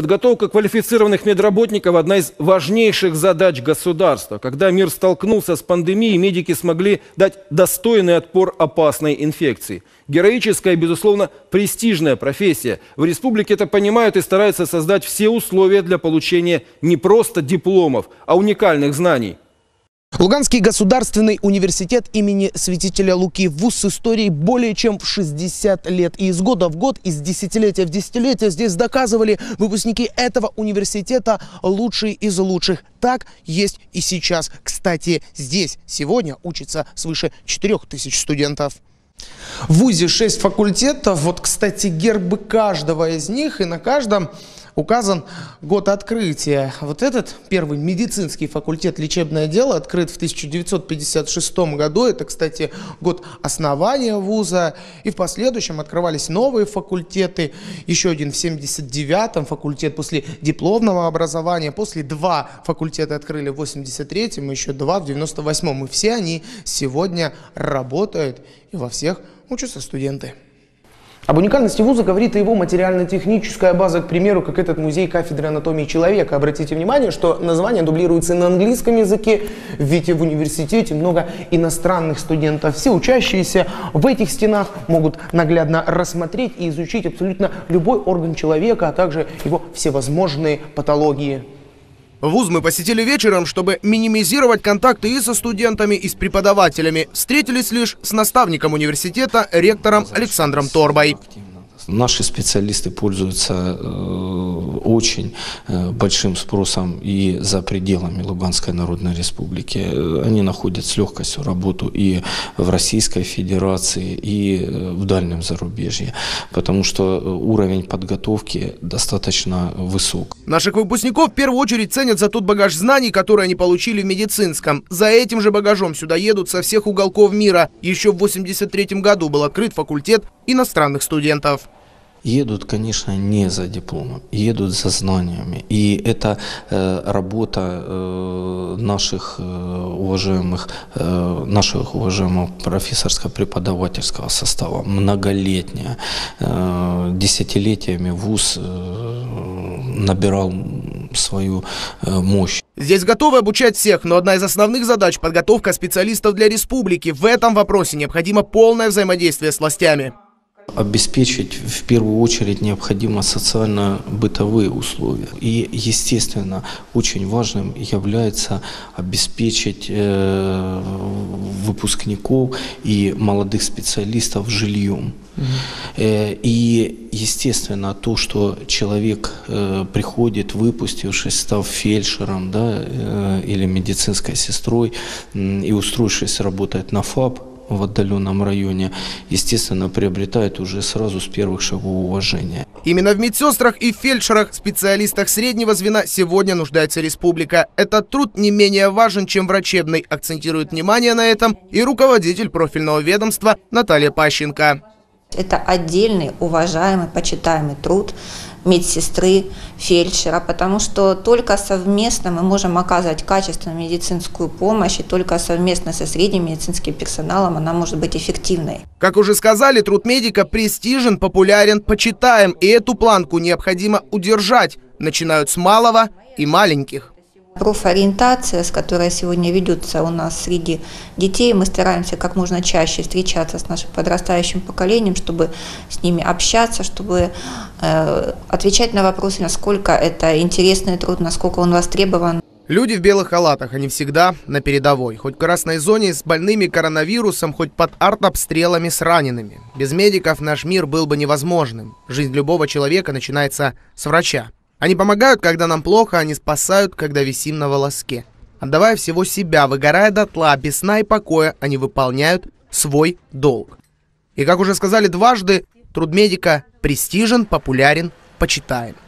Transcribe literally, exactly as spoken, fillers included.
Подготовка квалифицированных медработников – одна из важнейших задач государства. Когда мир столкнулся с пандемией, медики смогли дать достойный отпор опасной инфекции. Героическая, безусловно, престижная профессия. В республике это понимают и стараются создать все условия для получения не просто дипломов, а уникальных знаний. Луганский государственный университет имени святителя Луки – вуз с историей более чем в шестьдесят лет. И из года в год, из десятилетия в десятилетие здесь доказывали выпускники этого университета лучшие из лучших. Так есть и сейчас. Кстати, здесь сегодня учится свыше четырёх тысяч студентов. В вузе шесть факультетов. Вот, кстати, гербы каждого из них, и на каждом указан год открытия. Вот этот первый медицинский факультет «Лечебное дело» открыт в тысяча девятьсот пятьдесят шестом году. Это, кстати, год основания вуза. И в последующем открывались новые факультеты. Еще один в семьдесят девятом, факультет после дипломного образования. После два факультета открыли в восемьдесят третьем, еще два в девяносто восьмом. И все они сегодня работают, и во всех учатся студенты. Об уникальности вуза говорит и его материально-техническая база, к примеру, как этот музей кафедры анатомии человека. Обратите внимание, что название дублируется на английском языке, ведь в университете много иностранных студентов. Все учащиеся в этих стенах могут наглядно рассмотреть и изучить абсолютно любой орган человека, а также его всевозможные патологии. Вуз мы посетили вечером, чтобы минимизировать контакты и со студентами, и с преподавателями. Встретились лишь с наставником университета, ректором Александром Торбой. Наши специалисты пользуются э, очень э, большим спросом и за пределами Луганской Народной Республики. Они находят с легкостью работу и в Российской Федерации, и в дальнем зарубежье, потому что уровень подготовки достаточно высок. Наших выпускников в первую очередь ценят за тот багаж знаний, которые они получили в медицинском. За этим же багажом сюда едут со всех уголков мира. Еще в восемьдесят третьем году был открыт факультет иностранных студентов. Едут, конечно, не за дипломом, едут за знаниями. И это э, работа э, наших э, уважаемых, э, наших уважаемого профессорско-преподавательского состава, многолетняя, э, десятилетиями вуз э, набирал свою э, мощь. Здесь готовы обучать всех, но одна из основных задач – подготовка специалистов для республики. В этом вопросе необходимо полное взаимодействие с властями. Обеспечить в первую очередь необходимо социально-бытовые условия. И, естественно, очень важным является обеспечить э, выпускников и молодых специалистов жильем. Mm-hmm. э, и, естественно, то, что человек э, приходит, выпустившись, став фельдшером, да, э, или медицинской сестрой, э, и устроившись работать на ФАП в отдаленном районе, естественно, приобретает уже сразу с первых шагов уважения. Именно в медсестрах и фельдшерах, специалистах среднего звена, сегодня нуждается республика. Этот труд не менее важен, чем врачебный, акцентирует внимание на этом и руководитель профильного ведомства Наталья Пащенко. Это отдельный, уважаемый, почитаемый труд медсестры, фельдшера, потому что только совместно мы можем оказывать качественную медицинскую помощь, и только совместно со средним медицинским персоналом она может быть эффективной. Как уже сказали, труд медика престижен, популярен, почитаем, и эту планку необходимо удержать. Начинают с малого и маленьких. Профориентация, с которой сегодня ведется у нас среди детей, мы стараемся как можно чаще встречаться с нашим подрастающим поколением, чтобы с ними общаться, чтобы э, отвечать на вопросы, насколько это интересный труд, насколько он востребован. Люди в белых халатах, они всегда на передовой. Хоть в красной зоне с больными коронавирусом, хоть под артобстрелами с ранеными. Без медиков наш мир был бы невозможным. Жизнь любого человека начинается с врача. Они помогают, когда нам плохо, они спасают, когда висим на волоске. Отдавая всего себя, выгорая дотла, без сна и покоя, они выполняют свой долг. И, как уже сказали дважды, труд медика престижен, популярен, почитаем.